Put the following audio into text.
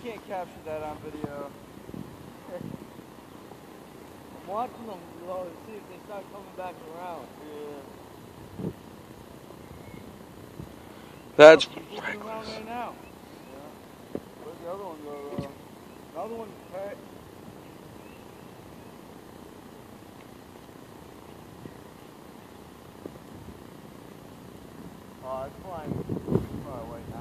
can't capture that on video. I'm watching them though to see if they start coming back around. Yeah. That's He's looking around right now. Yeah. Where'd the other one go though? Another one pet. Oh, it's flying far away now.